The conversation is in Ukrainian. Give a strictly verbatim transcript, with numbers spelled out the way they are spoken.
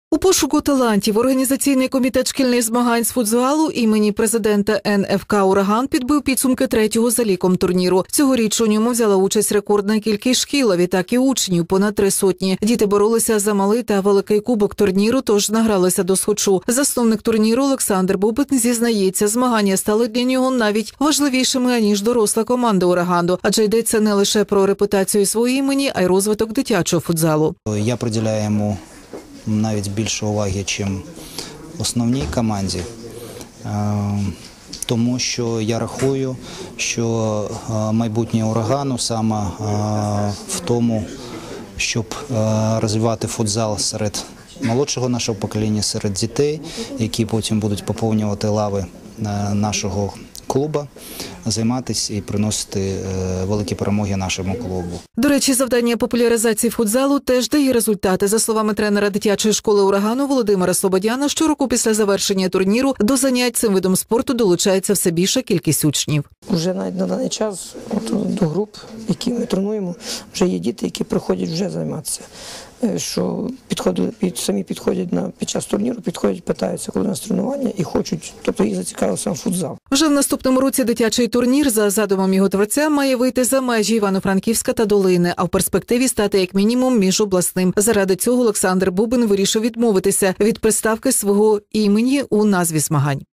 У пошуку талантів Організаційний комітет шкільних змагань з футзалу імені президента ен еф ка «Ураган» підбив підсумки третього за ліком турніру. Цьогоріч у ньому взяла участь рекордна кількість шкіл, а відтак і учнів – понад три сотні. Діти боролися за малий та великий кубок турніру, тож награлися до схочу. Засновник турніру Олександр Бубин зізнається, змагання стали для нього навіть важливішими, аніж доросла команда «Урагану», адже йдеться не лише про репутацію своєї імені, а й розвиток дитячого футзалу. Я приділяю йому навіть більше уваги, ніж основній команді, тому що я рахую, що майбутнє «Урагану» саме в тому, щоб розвивати футзал серед молодшого нашого покоління, серед дітей, які потім будуть поповнювати лави нашого клубу, займатися і приносити великі перемоги нашому клубу. До речі, завдання популяризації футзалу теж дає результати. За словами тренера дитячої школи «Урагану» Володимира Слободяна, щороку після завершення турніру до занять цим видом спорту долучається все більша кількість учнів. Вже навіть на даний час от, до груп, які ми тренуємо, вже є діти, які приходять вже займатися. Що підходили, під, самі підходять на, під час турніру, підходять, питаються, коли у нас тренування і хочуть, тобто їх зацікавив сам футзал. Вже в наступному році дитячий турнір, за задумом його творця, має вийти за межі Івано-Франківська та Долини, а в перспективі стати як мінімум міжобласним. Заради цього Олександр Бубин вирішив відмовитися від приставки свого імені у назві змагань.